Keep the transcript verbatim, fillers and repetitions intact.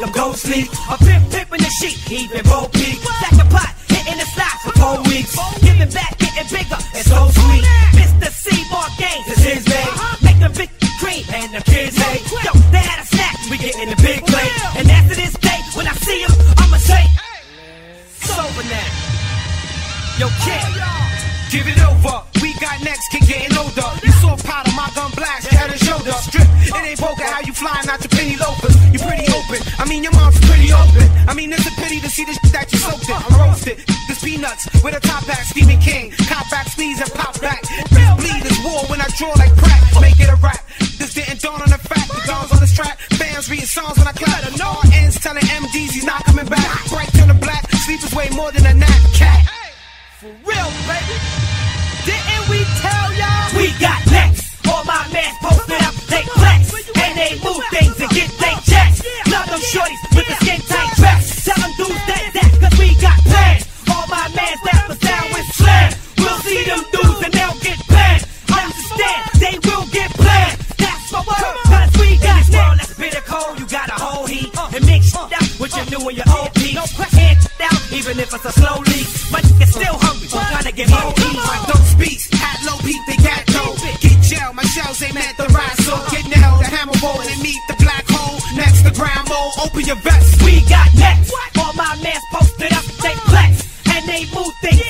them go sleep. A pimp pimpin' the sheep, even Bo Peep. Stack a pot, hitting the slots for four weeks. Giving back, getting bigger, and so sweet. Mister Seymour Gaines is his name. Make them big cream and the kids hate. Yo, they had a snack, we getting the big plate. And after this day, when I see him, I'ma say, it's over now. Yo, kid, give it over. We got next, kid getting older. You saw powder, my gun blast, head and shoulder. Strip, it ain't poker how you flying out your penny loafers. You pretty open, I mean your mom's pretty open. I mean it's a pity to see the shit that you soaked in. I roasted, this peanuts with a top hat, Stephen King. Cop back, sneeze and pop back. This bleed is war when I draw like crack. Make it a rap, this didn't dawn on the fact. The guns on the strap, fans reading songs when I clap. All ends telling M Ds he's not coming back. Bright turn to black, sleep is way more than a nap. Cat. For real, baby. Didn't we tell y'all? We got next. All my mans posted up, they flex. And they move things and get they checks. Love them shorties with the skin tight dress. Tell them dudes that that, cause we got plans. All my mans that was down with slam. We'll see them dudes and they'll get planned. Understand, they will get planned. That's my word, cause we got next. In this world that's bitter cold, you got a whole heat. And mix shit up with your new and your old piece. Hand it out, even if it's a slow leak. My niggas still hungry, so tryna get more heat. Don't speak, hat low, beat the gat though. Get gel, my shells ain't meant to rise. So get nailed, the hammer roll and meet the black hole. Next the ground mold, open your vest. We got next. All my mans posted up, they flex. And they move things